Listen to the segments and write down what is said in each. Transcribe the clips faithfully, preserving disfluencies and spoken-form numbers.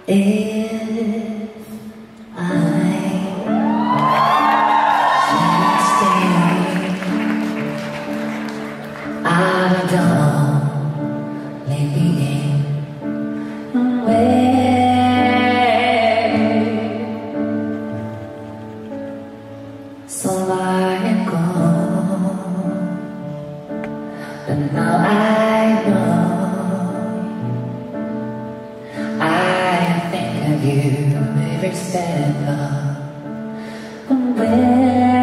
If I can't stay, I don't leave me away. So I go, but now I know I think of you every step of the way.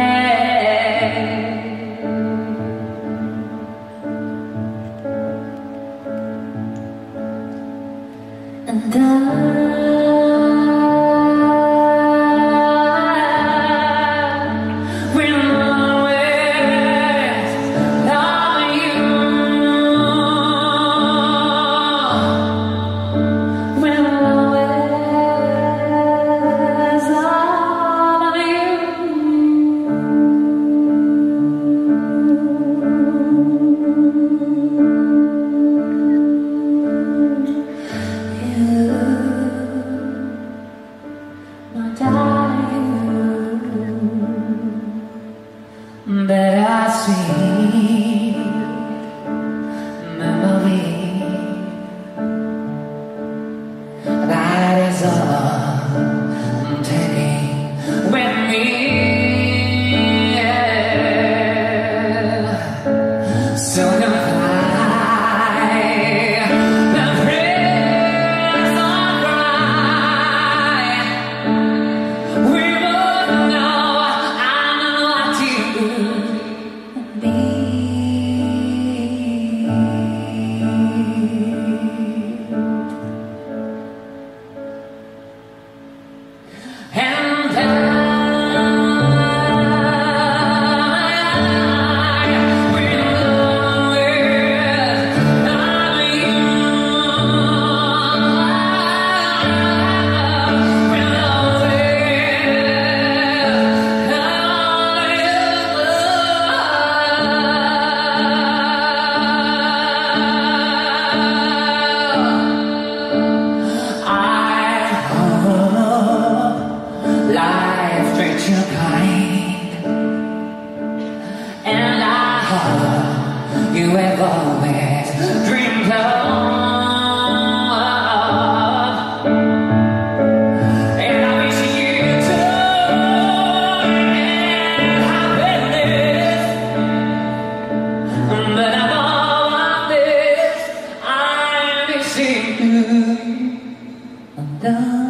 And I that I see memory, that is all I'm taking with me. Yeah. So you'll fly the praise on cry. We both know I'm not you. And life treats you kind, and I hope you have always dreamed of. And I wish you joy and happiness, but of all of this, I'm missing you. And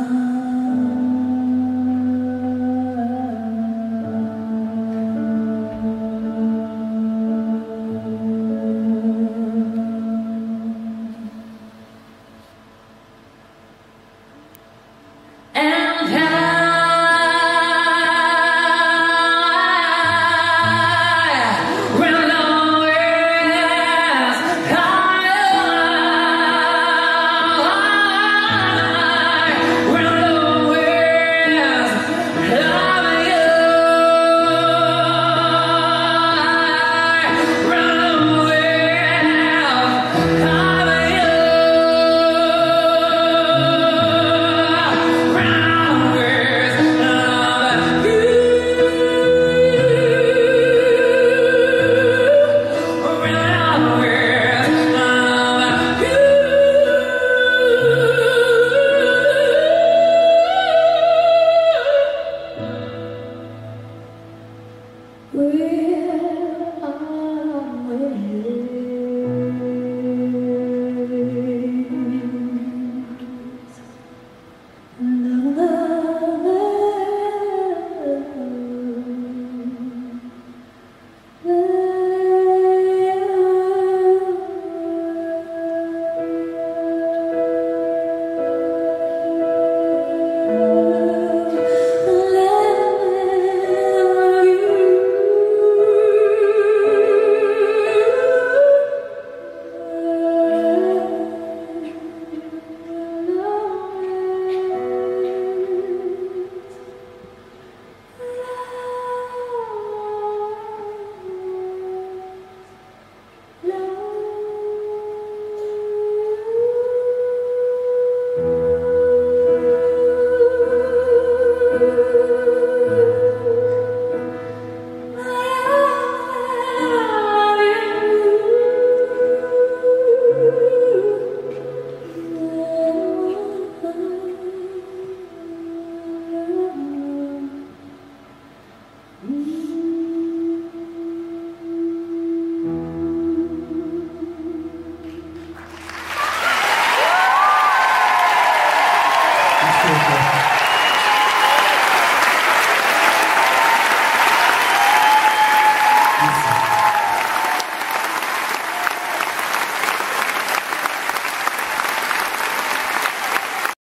we